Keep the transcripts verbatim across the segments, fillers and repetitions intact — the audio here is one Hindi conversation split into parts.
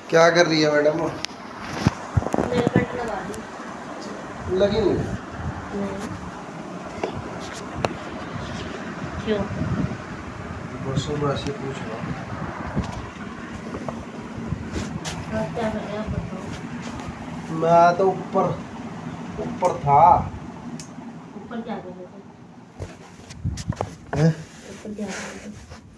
क्या कर रही है मैडम? नेल पेंट लगा दी। लगी नहीं? नहीं। क्यों? बस मैं ऐसे पूछ रहा हूँ। आप क्या कर रहे हैं, आप बताओ। मैं तो ऊपर ऊपर था। ऊपर क्या कर रहे थे? हैं? ऊपर क्या कर रहे थे?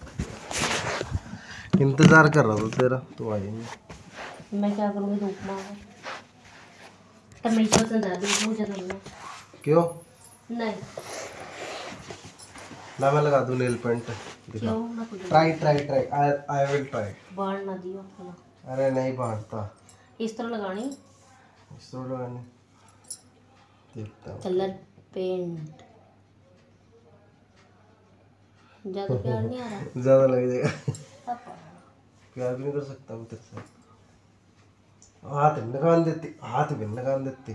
इंतजार कर रहा था तेरा, तो आई नहीं। मैं क्या करूँगी धूप में? तब मेरी पसंद है धूप, मुझे करना। क्यों? नहीं। ना मैं लगा दूं नेल पेंट? दिखा। क्यों? मैं खुद try try try I I will try. बाढ़ ना दियो अपना। अरे नहीं बांटता। इस तरह लगानी। इस तरह लगाने देखता हूँ। Colour paint. ज्यादा प्यार नहीं आ रहा? ज्यादा लग जाएगा। पापा। प्यार भी नहीं कर सकता मैं तेरे से। हाथ भी लगान देती, हाथ भी लगान देती।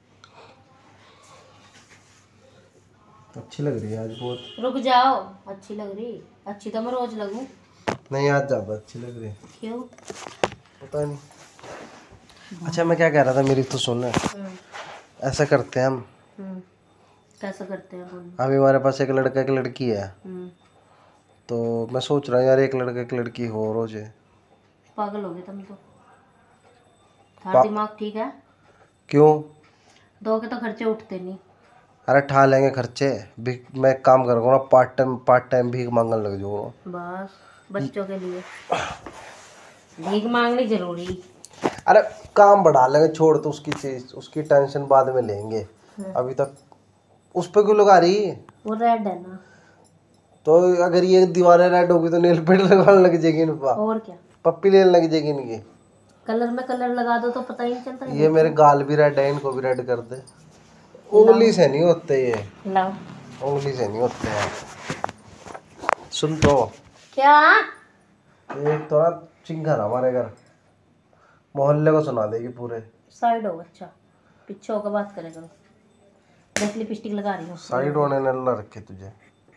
अच्छी लग रही है आज बहुत। रुक जाओ। अच्छी लग रही? अच्छी तो मैं रोज लगूं। नहीं आज ज्यादा अच्छी लग रही है। क्यों? पता नहीं। अच्छा मैं क्या कह रहा था, मेरी तो सुन। हम्म। ऐसा करते हैं हम। हम्म। कैसा करते हैं बोलो? अभी हमारे पास एक लड़का एक लड़की है, हम्म। तो मैं सोच रहा हूँ यार एक लड़का एक लड़की हो रोज। पागल हो गए तुम तो। पा... तुम्हारा दिमाग ठीक है? क्यों? दो के तो खर्चे उठते नहीं। अरे ठा लेंगे खर्चे भी। मैं एक काम करूँगा ना, पार्ट टाइम पार्ट टाइम भीख मांगने लग जाऊँगा। बस बच्चों के लिए भीख मांगनी जरूरी। अरे काम बढ़ा लेंगे, छोड़ तो उसकी चीज, उसकी टेंशन बाद में लेंगे। हाँ। अभी तक उस पे क्यों लगा रही? वो रेड है ना। तो अगर ये दीवारें रेड होगी तो नेल पेंट लगाने लग जाएगी इनका। और क्या? पप्पी लेने लग जाएगी इनकी। कलर में कलर लगा दो तो पता ही नहीं चलता। ये मेरे गाल भी रेड है, इनको भी रेड कर दे। उंगली से नहीं होते ये, लाओ। उंगली से नहीं होते हैं। सुन तो, क्या? एक तो ना चिंगार हमारे घर मोहल्ले को सुना देगी पूरे। साइड हो अच्छा, पीछे होकर बात करे करो। देख लिपस्टिक लगा रही हूँ। साइड होने ने अल्लाह रखे तुझे।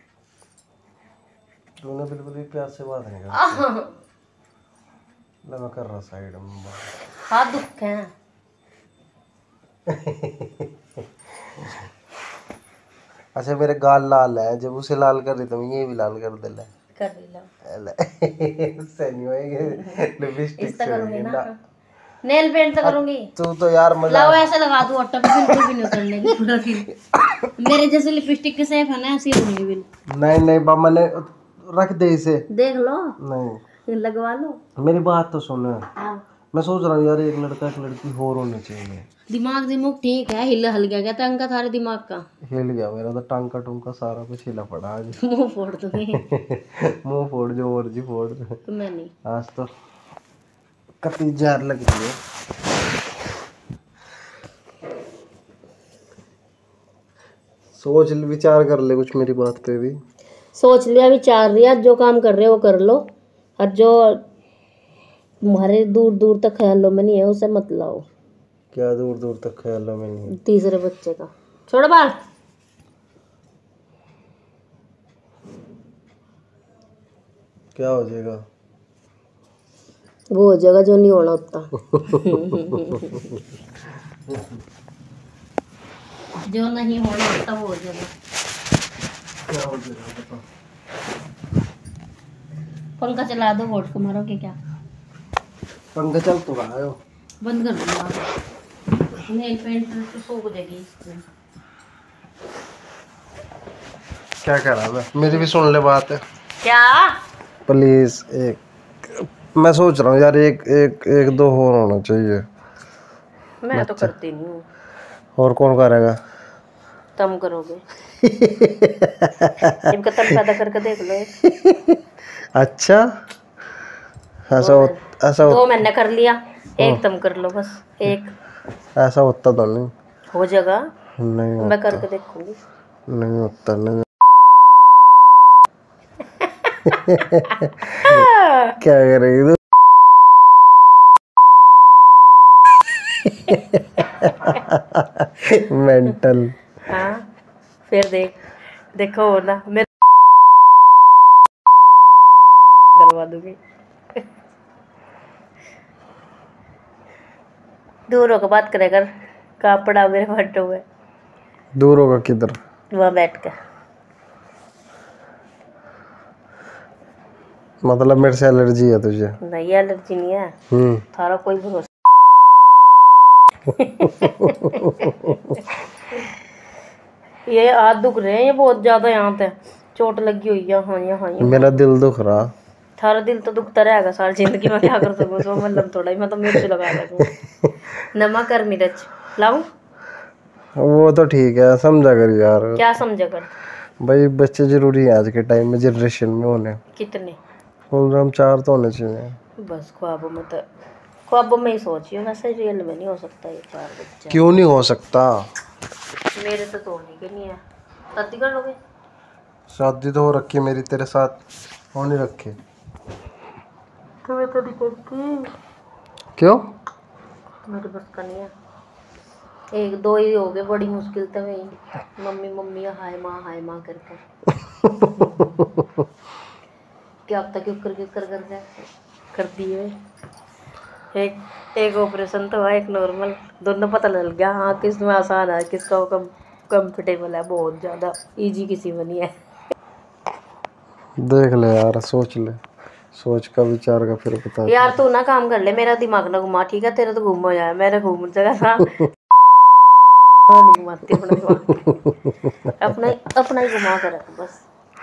तूने बिल्कुल भी प्यार से बात नहीं करती। लगा कर रहा साइड में बात। हाथ दुख है। अच्छा मेरे गाल लाल है, जब उसे लाल कर रही तो ये भी लाल कर दे ले। कर रही लो। इससे नहीं होएगी, लिपस्टिक इस तो से करूंगी होएगी ना। ना। नेल पेंट तो करूंगी। तू तो यार मजा। लाओ ऐसे लगा दूं ऑटो पे, बिल्कुल भी नहीं उतरने की पूरा फिर। मेरे जैसे लिपस्टिक के सेफ है ना, ऐसी होंगी बिल्कुल। नहीं नहीं बाबा ने रख दे इसे। देख लो। नहीं ये लगवा लो। मेरी बात तो सुन। हाँ। मैं सोच रहा हूँ यार एक लड़का एक लड़की और होनी चाहिए। दिमाग दिमाग ठीक है, हिल हल गया क्या तंग का थारे दिमाग का? हिल गया मेरा तो, टांका टूंका सारा कुछ हिला पड़ा आज। मुंह फोड़ दूंगी। मुंह फोड़, जो मर्जी फोड़। तो मैं नहीं। आज तो कति जहर लग रही है। सोच विचार कर ले कुछ मेरी बात पे भी। सोच लिया, विचार लिया, जो काम कर रहे हो वो कर लो। और जो तुम्हारे दूर दूर तक ख्यालों में नहीं है उसे मत लाओ। क्या दूर दूर तक ख्यालों में नहीं है? तीसरे बच्चे का छोड़ो बाल। क्या हो जाएगा? वो हो जाएगा जो नहीं होना उतना। जो नहीं होना उतना वो हो जाएगा। क्या हो जाएगा बता। पंखा चला दो, वोट को मारोगे क्या? पंखा चल तो रहा है। बंद कर दूंगा। नेल पेंट तो सूख जाएगी। क्या कह रहा है? मेरी भी सुन ले बात है क्या? प्लीज। एक मैं सोच रहा हूँ यार एक एक एक दो और होना चाहिए। मैं तो करती नहीं हूँ। और कौन करेगा? तुम करोगे। इनका तन पैदा करके देख लो एक। अच्छा ऐसा दो हो, महीने ऐसा हो, दो महीने कर लिया, एक तुम कर लो बस एक। ऐसा होता तो नहीं। हो जाएगा। नहीं होता। मैं करके देखूंगी। नहीं होता नहीं। क्या कर रही है तू? मेंटल। हाँ फिर देख, देखो ना मैं करवा दूंगी। दूर होकर बात करे कर, कहाँ पड़ा मेरे फोटो में, दूर होगा किधर? वहाँ बैठ के। मतलब मेरे से एलर्जी है तुझे? नहीं एलर्जी नहीं है, हम्म थारा कोई भरोसा। ये हाथ दुख रहे हैं ये बहुत ज्यादा, यहाँ पे चोट लगी हुई है। हाँ यहाँ यहाँ मेरा दिल दुख रहा। थारा दिल तो दुखता रहेगा सारी जिंदगी में, क्या कर सकूँ सो मतलब थोड़ा ही, मैं तो मिर्च लगा लूँ। नमक और मिर्च लाऊं? वो तो ठीक है, समझा कर यार। क्या समझा कर? भाई बच्चे जरूरी है आज के टाइम में, जनरेशन में होने। कितने? बोल रहा हम चार तो होने चाहिए। बस ख्वाबों में तो, ख्वाबों में ही सोचियो, वैसे रियल में नहीं हो सकता ये चार बच्चे। क्यों नहीं हो सकता? मेरे तो तोड़ने के नहीं है। शादी कर लोगे? शादी तो हो रखी मेरी तेरे साथ, हो नहीं रखी। तुम्हें तो नहीं करती। क्यों? मेरे बस का नहीं है। एक दो ही हो गए, बड़ी मुश्किल तो वही मम्मी मम्मी हाय माँ हाय माँ करके। क्या अब तक क्यों कर कर कर कर करती है। एक एक ऑपरेशन तो है, एक नॉर्मल, दोनों पता लग गया हाँ किस में आसान है, किसका कम कंफर्टेबल है। बहुत ज़्यादा इजी किसी में नहीं है। देख ले यार, सोच ले, सोच का विचार का फिर बता। यार तू ना काम कर ले, मेरा दिमाग ना घुमा, ठीक है? तेरा तो घूम हो जाए, मेरा घूम जगह ना नहीं घुमाती अपना दिमाग। अपना ही अपना ही घुमा कर रख बस।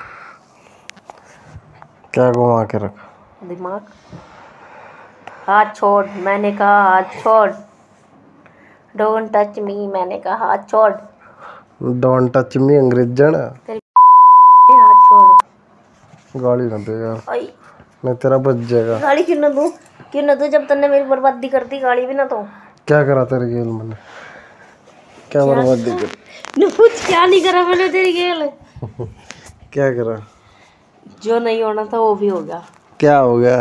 क्या घुमा के रख? दिमाग। हाथ छोड़, मैंने कहा हाथ छोड़। डोंट टच मी, मैंने कहा हाथ छोड़। डोंट टच मी अंग्रेजन। तेरी हाथ छोड़। गाली ना दे यार, आई मैं तेरा बच जाएगा। गाली क्यों ना दूं? क्यों ना दूं? जब तन्ने मेरी बर्बादी कर दी, गाली भी ना तो। क्या करा तेरे गेल मैंने? क्या बर्बादी कर? न कुछ क्या नहीं करा मैंने तेरी गेल। क्या करा? जो नहीं होना था वो भी हो गया। क्या हो गया?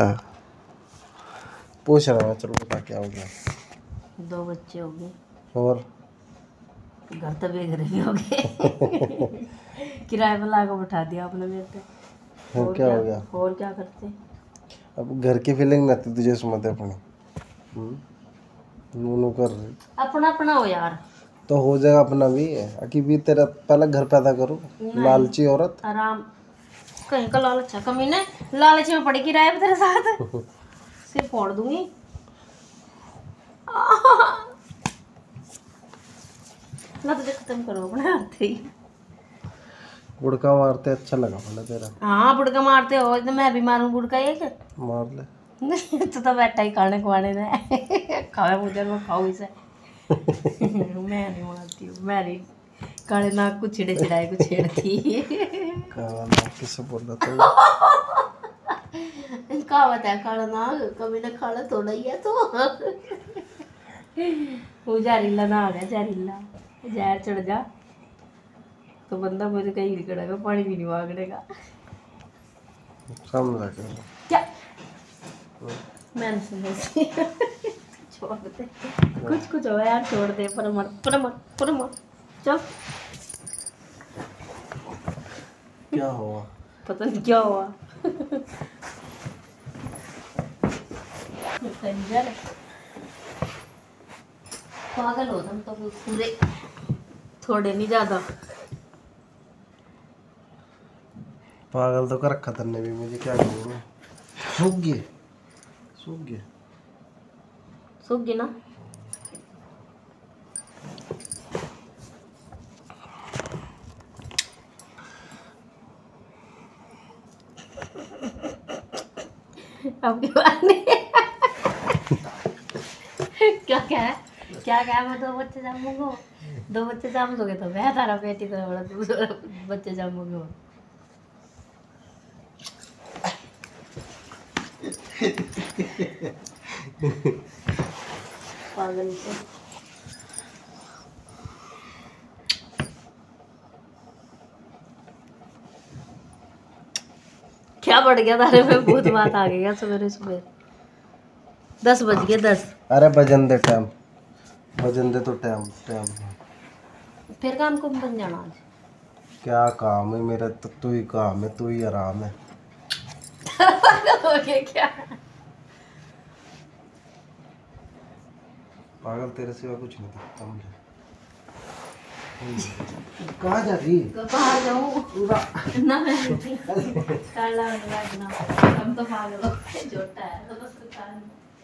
पूछ रहा मैं, चलो बता क्या हो गया। दो बच्चे हो गए और घर तो बेघर हो गए। किराए पर लाकर बैठा दिया आपने मेरे पे। और क्या हो गया? और क्या करते? अब घर की फीलिंग नहीं आती तुझे सुमत अपनी? हम्म नूनू कर रही। अपना अपना हो यार। तो हो जाएगा अपना भी है कि भी तेरा पहले घर पैदा करो। लालची औरत। आराम कहीं का लालच है कमीने, लालच में पड़ी किराए पे तेरे साथ। सिर फोड़ दूंगी। ना तुझे खत्म करो अपने हाथ ही। गुड़का मारते अच्छा लगा बोला तेरा। हाँ बुड़का मारते हो तो मैं भी मारूं बुड़का एक। मार ले। तू तो बैठा ही खाने खुआने ने खावे मुझे मैं खाऊं इसे। मैं नहीं मारती हूँ, मैं नहीं काले नाक को छिड़े छिड़ाए को छेड़ती। काला नाक किसे बोला तो? कहावत है काला नाग कभी ना खाना थोड़ा ही है तो। वो जहरीला ना आ गया, जहरीला जहर चढ़ जा तो बंदा मुझे कहीं नहीं करेगा, पानी भी नहीं मांगने का। समझा के क्या मैंने समझी। छोड़ दे कुछ कुछ हो यार, छोड़ दे पर मत पर मत पर मत चल। क्या हुआ? पता नहीं क्या हुआ। कंजर पागल हो तुम तो पूरे, थोड़े नहीं ज्यादा। पागल तो कर रखा तन्ने भी, मुझे क्या करूँ मैं? सूख गए सूख गए सूख गई ना। अब की बात नहीं। क्या क्या है क्या क्या मैं दो बच्चे जमूंगा, दो बच्चे जम लोगे तो मैं तारा बेटी तो बड़ा दूसरा बच्चे जमूंगा। पागल से क्या बढ़ गया तारे में, बहुत बात आ गई है सवेरे सुबह। दस बज गए दस। अरे बजन दे टाइम, बजन दे तो टाइम टाइम। फिर काम को बन जाना आज। क्या काम है मेरा? तो तू ही काम है, तू ही आराम है। हो गया क्या? पागल, तेरे सिवा कुछ नहीं दिखता मुझे। कहाँ जा रही? बाहर जाऊँ ना मैं काला लगना हम तो पागल हो छोटा है तो बस कान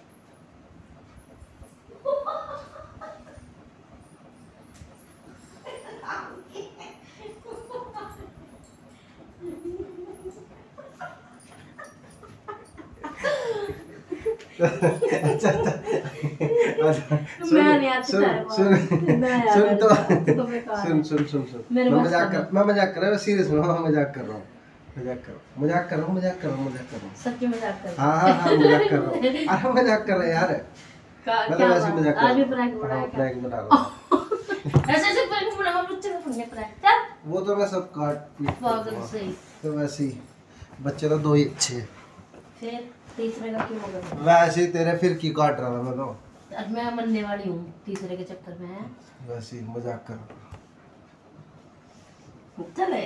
अच्छा अच्छा मैं नहीं आती सुन सुन सुन तो सुन सुन सुन सुन मैं मजाक कर मैं मजाक कर रहा हूँ सीरियस में, मैं मजाक कर रहा हूँ मजाक कर मजाक कर रहा हूँ मजाक कर रहा हूँ मजाक कर रहा हूँ सच्ची मजाक कर हाँ हाँ हाँ मजाक कर रहा हूँ। अरे मजाक कर रहा है यार, मतलब ऐसे मजाक कर आज भी प्रैंक बना रहा है हूँ, प्रैंक बना रहा हूँ। ऐसे ऐसे प्रैंक बना हम बच्चे को फंने प्रैंक चल वो तो मैं सब काट पीट पागल सही तो वैसे ही बच्चे तो दो ही अच्छे हैं। फिर तीसरे का क्यों होगा? वैसे ही तेरे फिर की काट रहा था मैं तो, आज मैं मरने वाली हूँ तीसरे के चक्कर में है। वैसे ही मजाक कर रहा चले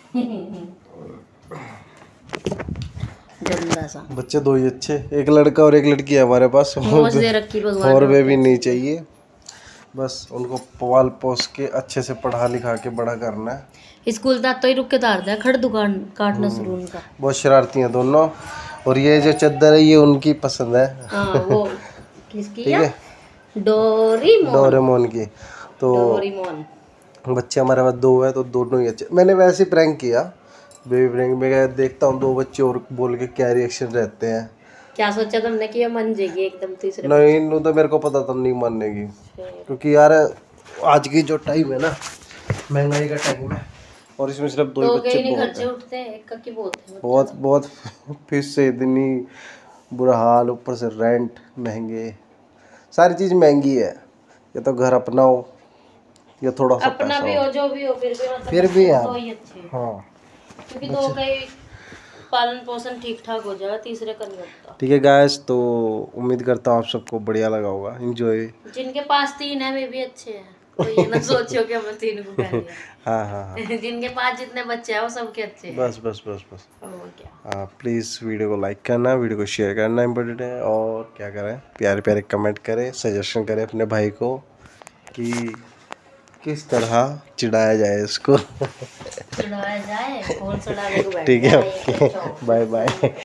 गंदा सा बच्चे दो ही अच्छे, एक लड़का और एक लड़की है हमारे पास, मौज दे रखी भगवान और ने। वे भी नहीं चाहिए, बस उनको पाल पोस के अच्छे से पढ़ा लिखा के बड़ा करना है। स्कूल तक तो ही रुक के तार दिया खड़ दुकान काटना शुरू उनका। बहुत शरारती हैं दोनों, और ये जो चादर है ये उनकी पसंद है। हाँ वो किसकी ठीक है? है, डोरीमोन। डोरेमोन की। तो डोरीमोन बच्चे हमारे पास दो है तो दोनों ही अच्छे। मैंने वैसे ही प्रैंक किया, बेबी प्रैंक में देखता हूँ दो बच्चे और बोल के क्या रिएक्शन रहते हैं। क्या सोचा तुमने कि ये मन जाएगी एकदम तीसरे? नहीं इन्हों तो मेरे को पता था नहीं मानने की, क्योंकि यार आज की जो टाइम है ना, महंगाई का टाइम है, और इसमें सिर्फ दो ही तो बच्चे कहीं नहीं बहुत खर्चे हैं। उठते हैं एक का की बोलते हैं बहुत बहुत फीस से इतनी बुरा हाल, ऊपर से रेंट महंगे, सारी चीज़ महंगी है। ये तो घर अपना हो या थोड़ा सा अपना पैसा भी हो, हो जो भी हो फिर भी मतलब फिर भी यार दो ही अच्छे हैं। हाँ क्योंकि दो का ही पालन पोषण ठीक ठाक हो जाएगा, तीसरे का नहीं होता। ठीक है गाइस, तो उम्मीद करता हूँ आप सबको बढ़िया लगा होगा, एंजॉय। जिनके पास तीन है वे भी अच्छे हैं, तो ये ना सोचो कि हमने तीन को कह दिया। हाँ हाँ हाँ जिनके पास जितने बच्चे हैं वो सबके अच्छे हैं। बस बस बस बस और क्या। हाँ प्लीज़ वीडियो को लाइक करना, वीडियो को शेयर करना इम्पोर्टेंट है, और क्या करें प्यारे प्यारे कमेंट करें, सजेशन करें अपने भाई को कि किस तरह चिढ़ाया जाए इसको। चिढ़ाया जाए, कौन चिढ़ाने को बैठ ठीक गया है, ये बच्चों। Bye bye.